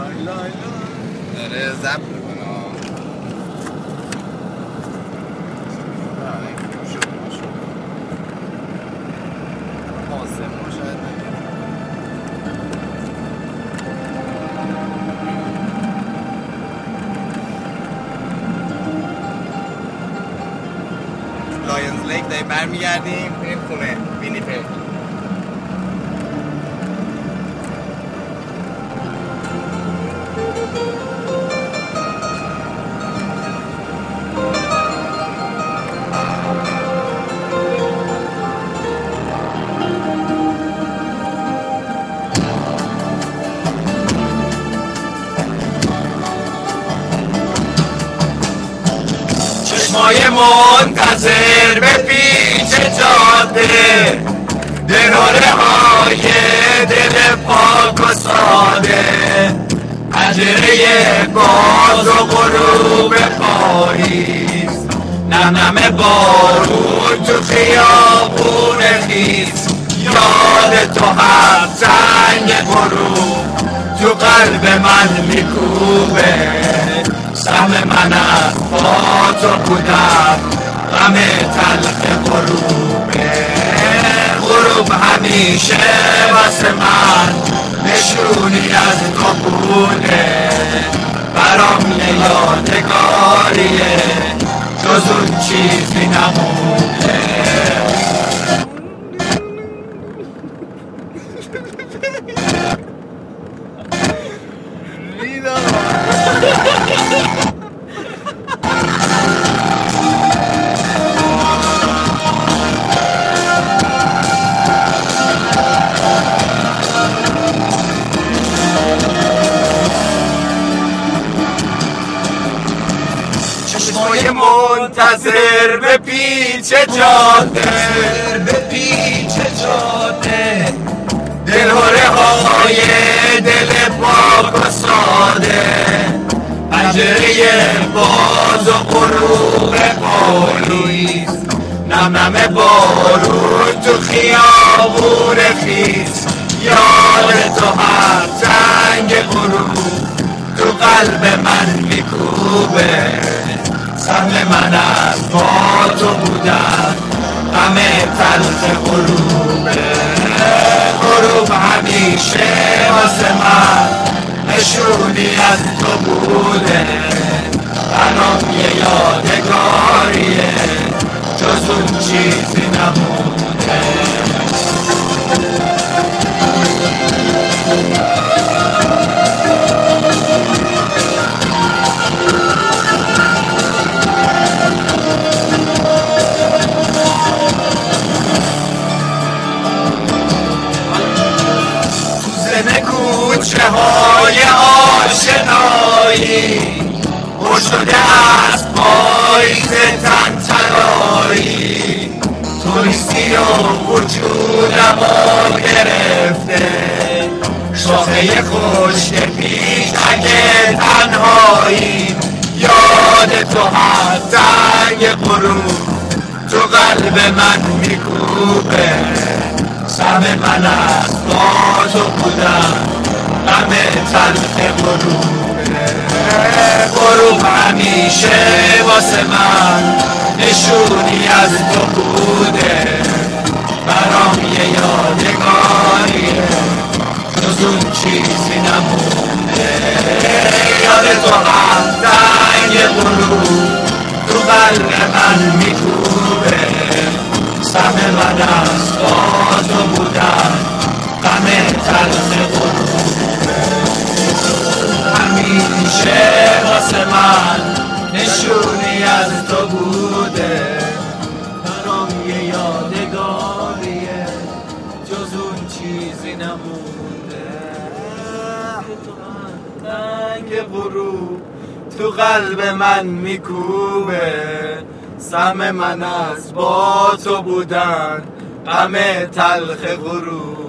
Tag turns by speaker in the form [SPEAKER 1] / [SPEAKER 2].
[SPEAKER 1] داره ضبط میکنه. آسمون شاید لایونز لیک داریم برمیگردیم بریم خونه وینیپگ. چشمای منتظر به پیچ جاده، دلاره های دل پاک و ساده، پنجره باز و غروب پاییز، نم بارون تو خیابون خیز، یاد تو هم زنگ غروب تو قلب من میکوبه، سهم من از با تو بودم، غم تلخ غروبه، غروب همیشه واسه من نشونی از تو بوده، برام یه یادگاریه جز اون چیزی نمونده. چشمای منتظر به پیچ جاده، دلهره های دل پاک و ساده، پنجره باز و غروب پاییز، نم بارون تو خیابون خیز، یاد تو هر زنگ غروب تو قلب من میکوبه، سهم من از با تو بودن، غم تلخ غروبه، غروب همیشه واسه من نشونی از تو بوده، برام یه یادگاریه جز اون چیزی نمونده. کوچه های آشنایی پر شده از پاییز تنترایی، توریستی و وجودم رو گرفته، شاخه خشک پیشک تنهایی، یاد تو هر زنگ غروب تو قلب من میکوبه، سهم من از با تو بودم، غم تلخ غروبه، غروب همیشه واسه من نشونی از تو بوده، برام یه یادگاریه جز اون چیزی نمونده، یاد تو هم زنگ غروب تو قلب من میکوبه، سهم من از با تو بودن، غم تلخ غروبه، همیشه واسه من نشونی از تو بوده، برام یه یادگاریه جز اون چیزی نمونده، رنگ غروب تو قلب من میکوبه، سهم من از با تو بودن، غم تلخ غروب.